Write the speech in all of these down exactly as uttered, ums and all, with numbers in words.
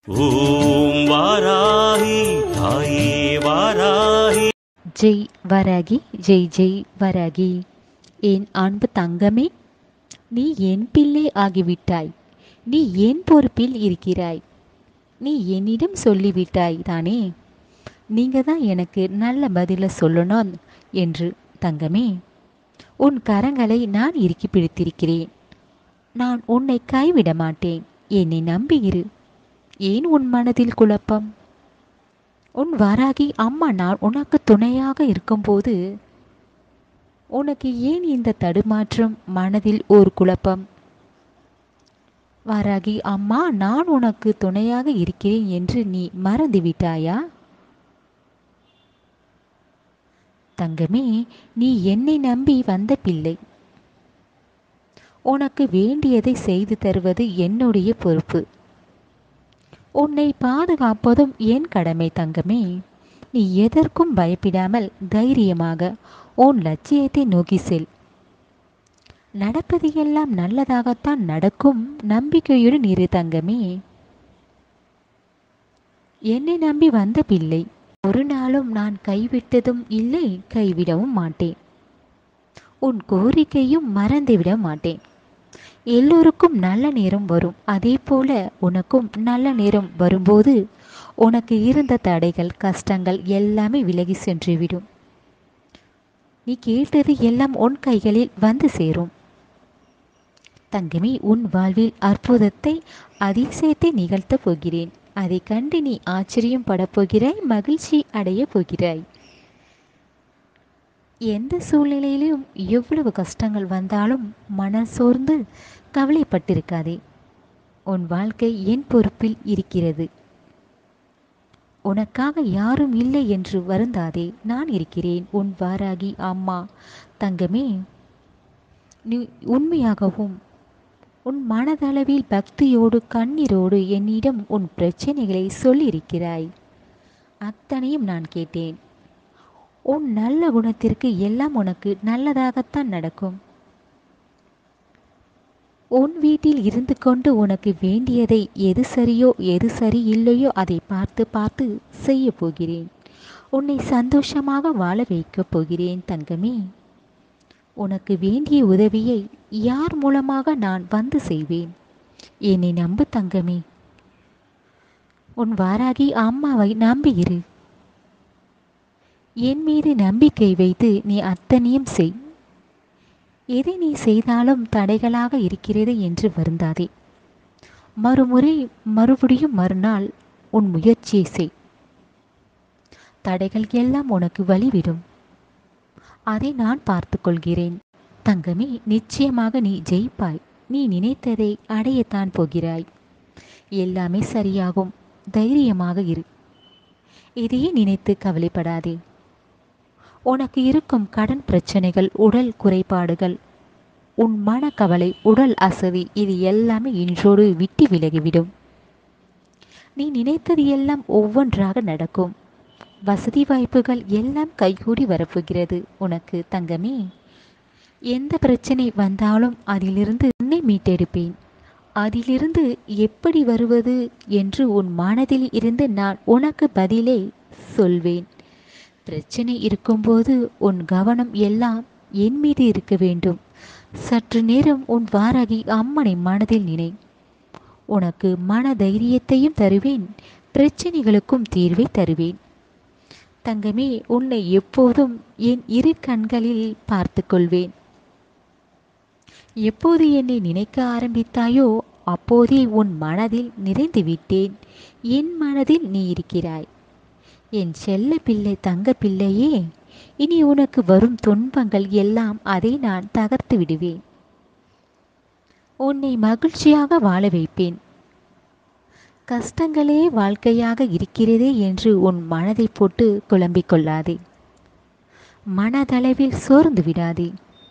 ஓம் வாராகி தாயே வாராகி. ஜெய் வராகி, ஜெய் ஜெய் வராகி. என் அன்பு தங்கமே, நீ என் பிள்ளை ஆகிவிட்டாய். நீ என் பொறுப்பில் இருக்கிறாய். நீ என்னிடம் சொல்லிவிட்டாய் தானே, நீங்க தான் எனக்கு நல்ல பதிலை சொல்லணும் என்று. தங்கமே, உன் கரங்களை நான் இறுக்கி பிடித்திருக்கிறேன். நான் உன்னை கைவிட மாட்டேன். என்னை நம்பியிரு. ஏன் உன் மனதில் குழப்பம்? உன் வாராகி அம்மா நான் உனக்கு துணையாக இருக்கும்போது உனக்கு ஏன் இந்த தடுமாற்றம், மனதில் ஒரு குழப்பம்? வாராகி அம்மா நான் உனக்கு துணையாக இருக்கிறேன் என்று நீ மறந்து விட்டாயா? தங்கமே, நீ என்னை நம்பி வந்த பிள்ளை. உனக்கு வேண்டியதை செய்து தருவது என்னுடைய பொறுப்பு. உன்னை பாதுகாப்பதும் என் கடமை. தங்கமே, நீ எதற்கும் பயப்படாமல் தைரியமாக உன் லட்சியத்தை நோக்கி செல். நடப்பது எல்லாம் நல்லதாகத்தான் நடக்கும். நம்பிக்கையுடன் இரு தங்கமே. என்னை நம்பி வந்த பிள்ளை. ஒரு நாளும் நான் கைவிட்டதும் இல்லை, கைவிடவும் மாட்டேன். உன் கோரிக்கையும் மறந்துவிட மாட்டேன். எல்லோருக்கும் நல்ல நேரம் வரும். அதே போல உனக்கும் நல்ல நேரம் வரும்போது உனக்கு இருந்த தடைகள், கஷ்டங்கள் எல்லாமே விலகி சென்றுவிடும். நீ கேட்டது எல்லாம் உன் கைகளில் வந்து சேரும். தங்கமே, உன் வாழ்வில் அற்புதத்தை, அதிசயத்தை நிகழ்த்தப் போகிறேன். அதை கண்டு நீ ஆச்சரியம் படப்போகிறாய், மகிழ்ச்சி அடைய போகிறாய். எந்த சூழ்நிலையிலும் எவ்வளவு கஷ்டங்கள் வந்தாலும் மனம் சோர்ந்து கவலைப்பட்டிருக்காதே. உன் வாழ்க்கை என் பொறுப்பில் இருக்கிறது. உனக்காக யாரும் இல்லை என்று வருந்தாதே. நான் இருக்கிறேன், உன் வாராகி அம்மா. தங்கமே, நீ உண்மையாகவும் உன் மனதளவில் பக்தியோடு கண்ணீரோடு என்னிடம் உன் பிரச்சனைகளை சொல்லியிருக்கிறாய். அத்தனையும் நான் கேட்டேன். உன் நல்ல குணத்திற்கு எல்லாம் உனக்கு நல்லதாகத்தான் நடக்கும். உன் வீட்டில் இருந்து கொண்டு உனக்கு வேண்டியதை, எது சரியோ எது சரி இல்லையோ அதை பார்த்து பார்த்து செய்ய போகிறேன். உன்னை சந்தோஷமாக வாழ வைக்கப் போகிறேன். தங்கமே, உனக்கு வேண்டிய உதவியை யார் மூலமாக நான் வந்து செய்வேன். என்னை நம்பு தங்கமே. உன் வாராகி அம்மாவை நம்பியிரு. என் மீது நம்பிக்கை வைத்து நீ அத்தனையும் செய். எதை நீ செய்தாலும் தடைகளாக இருக்கிறது என்று வருந்தாதே. மறுமுறை மறுபடியும் மறுநாள் உன் முயற்சியை செய். தடைகள் எல்லாம் உனக்கு வழிவிடும். அதை நான் பார்த்து கொள்கிறேன். தங்கமே, நிச்சயமாக நீ ஜெயிப்பாய். நீ நினைத்ததை அடையத்தான் போகிறாய். எல்லாமே சரியாகும். தைரியமாக இரு. இதையே நினைத்து கவலைப்படாதே. உனக்கு இருக்கும் கடன் பிரச்சனைகள், உடல் குறைபாடுகள், உன் மனக்கவலை, உடல் அசதி, இது எல்லாமே இன்றோடு விட்டு விலகிவிடும். நீ நினைத்தது எல்லாம் ஒவ்வொன்றாக நடக்கும். வசதி வாய்ப்புகள் எல்லாம் கைகூடி வரப்போகிறது உனக்கு. தங்கமே, எந்த பிரச்சனை வந்தாலும் அதிலிருந்து உன்னை மீட்டெடுப்பேன். அதிலிருந்து எப்படி வருவது என்று உன் மனதில் இருந்து நான் உனக்கு பதிலே சொல்வேன். பிரச்சனை இருக்கும்போது உன் கவனம் எல்லாம் என் மீது இருக்க வேண்டும். சற்று நேரம் உன் வாராகி அம்மனை மனதில் நினை. உனக்கு மன தைரியத்தையும் தருவேன். பிரச்சனைகளுக்கும் தீர்வை தருவேன். தங்கமே, உன்னை எப்போதும் என் இரு கண்களில் பார்த்து கொள்வேன். எப்போது என்னை நினைக்க ஆரம்பித்தாயோ அப்போதே உன் மனதில் நிறைந்து விட்டேன். என் மனதில் நீ இருக்கிறாய். என் செல்ல பிள்ளை, தங்க பிள்ளையே, இனி உனக்கு வரும் துன்பங்கள் எல்லாம் அதை நான் தகர்த்து விடுவேன். உன்னை மகிழ்ச்சியாக வாழ வைப்பேன். கஷ்டங்களே வாழ்க்கையாக இருக்கிறதே என்று உன் மனதை போட்டு குழம்பிக் கொள்ளாதே. மனதளவில் சோர்ந்து விடாதே.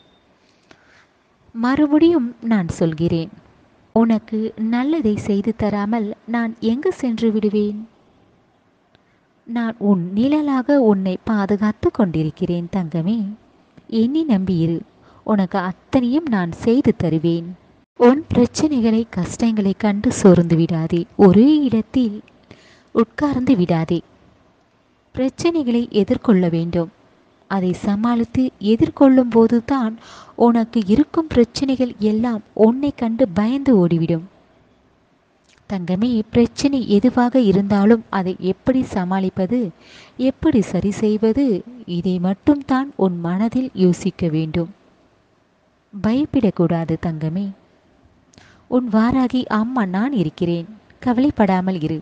மறுபடியும் நான் சொல்கிறேன், உனக்கு நல்லதை செய்து தராமல் நான் எங்கு சென்று விடுவேன்? நான் உன் நிழலாக உன்னை பாதுகாத்து கொண்டிருக்கிறேன். தங்கமே, என்னை நம்பியிரு. உனக்கு அத்தனையும் நான் செய்து தருவேன். உன் பிரச்சனைகளை கஷ்டங்களை கண்டு சோர்ந்து விடாதே. ஒரே இடத்தில் உட்கார்ந்து விடாதே. பிரச்சனைகளை எதிர்கொள்ள வேண்டும். அதை சமாளித்து எதிர்கொள்ளும் போதுதான் உனக்கு இருக்கும் பிரச்சனைகள் எல்லாம் உன்னை கண்டு பயந்து ஓடிவிடும். தங்கமே, பிரச்சனை எதுவாக இருந்தாலும் அதை எப்படி சமாளிப்பது, எப்படி சரி செய்வது, இதை மட்டும்தான் உன் மனதில் யோசிக்க வேண்டும். பயப்படக்கூடாது தங்கமே. உன் வாராகி அம்மா நான் இருக்கிறேன். கவலைப்படாமல் இரு.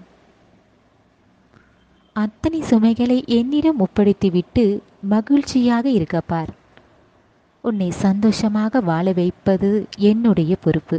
அத்தனை சுமைகளை என்னிடம் ஒப்படைத்துவிட்டு மகிழ்ச்சியாக இருக்கப்பார். உன்னை சந்தோஷமாக வாழ வைப்பது என்னுடைய பொறுப்பு.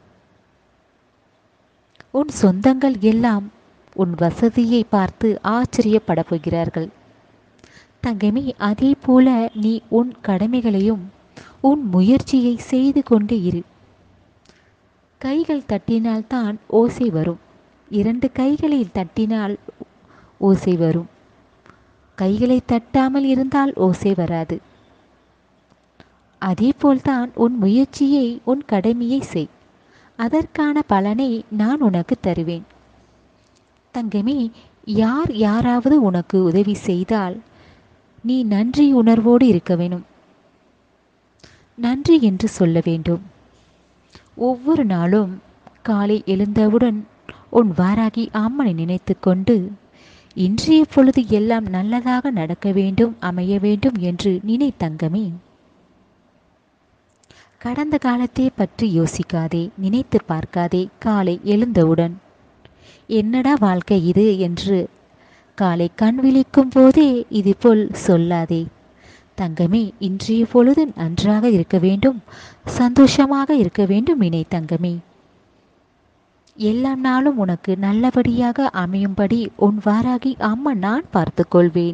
உன் சொந்தங்கள் எல்லாம் உன் வசதியை பார்த்து ஆச்சரியப்பட போகிறார்கள். தங்கமே, அதே போல நீ உன் கடமைகளையும் உன் முயற்சியை செய்து கொண்டு இரு. கைகள் தட்டினால்தான் ஓசை வரும். இரண்டு கைகளில் தட்டினால் ஓசை வரும். கைகளை தட்டாமல் இருந்தால் ஓசை வராது. அதேபோல்தான் உன் முயற்சியை உன் கடமையை செய். அதற்கான பலனை நான் உனக்கு தருவேன். தங்கமே, யார் யாராவது உனக்கு உதவி செய்தால் நீ நன்றி உணர்வோடு இருக்க வேணும். நன்றி என்று சொல்ல வேண்டும். ஒவ்வொரு நாளும் காலை எழுந்தவுடன் உன் வாராகி அம்மனை நினைத்து கொண்டு இன்றைய பொழுது எல்லாம் நல்லதாக நடக்க வேண்டும், அமைய வேண்டும் என்று நினை தங்கமே. கடந்த காலத்தை பற்றி யோசிக்காதே, நினைத்து பார்க்காதே. காலை எழுந்தவுடன் என்னடா வாழ்க்கை இது என்று காலை கண் விழிக்கும் போதே இதுபோல் சொல்லாதே. தங்கமே, இன்றைய பொழுது நன்றாக இருக்க வேண்டும், சந்தோஷமாக இருக்க வேண்டும் நினை தங்கமே. எல்லா நாளும் உனக்கு நல்லபடியாக அமையும்படி உன் வாராகி அம்மா நான் பார்த்து கொள்வேன்.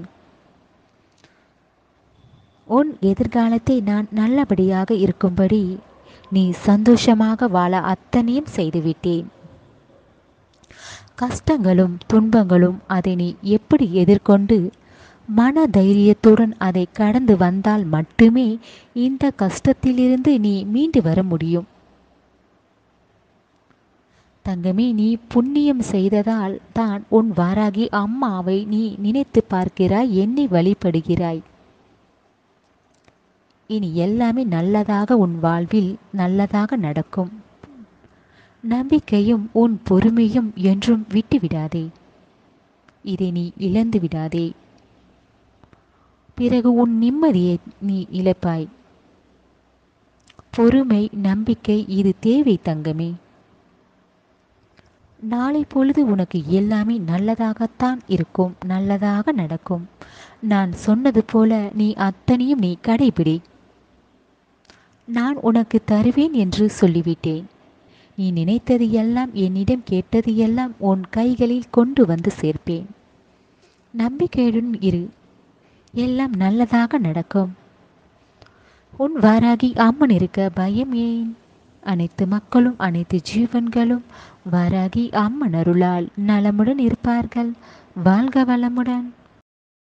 உன் எதிர்காலத்தை நான் நல்லபடியாக இருக்கும்படி நீ சந்தோஷமாக வாழ அத்தனையும் செய்துவிட்டேன். கஷ்டங்களும் துன்பங்களும் அதை நீ எப்படி எதிர்கொண்டு மன தைரியத்துடன் அதை கடந்து வந்தால் மட்டுமே இந்த கஷ்டத்திலிருந்து நீ மீண்டு வர முடியும். தங்கமே, நீ புண்ணியம் செய்ததால் தான் உன் வாராகி அம்மாவை நீ நினைத்து பார்க்கிறாய், என்னை வழிபடுகிறாய். இனி எல்லாமே நல்லதாக உன் வாழ்வில் நல்லதாக நடக்கும். நம்பிக்கையும் உன் பொறுமையும் என்றும் விட்டுவிடாதே. இதை நீ இழந்து விடாதே. பிறகு உன் நிம்மதியை நீ இழப்பாய். பொறுமை, நம்பிக்கை இது தேவை தங்கமே. நாளை பொழுது உனக்கு எல்லாமே நல்லதாகத்தான் இருக்கும், நல்லதாக நடக்கும். நான் சொன்னது போல நீ அத்தனையும் நீ கடைபிடி. நான் உனக்கு தருவேன் என்று சொல்லிவிட்டேன். நீ நினைத்தது எல்லாம், என்னிடம் கேட்டது எல்லாம் உன் கைகளில் கொண்டு வந்து சேர்ப்பேன். நம்பிக்கையுடன் இரு, எல்லாம் நல்லதாக நடக்கும். உன் வாராகி அம்மன் இருக்க பயம் ஏன்? அனைத்து மக்களும் அனைத்து ஜீவன்களும் வாராகி அம்மன் அருளால் நலமுடன் இருப்பார்கள். வாழ்க வளமுடன்.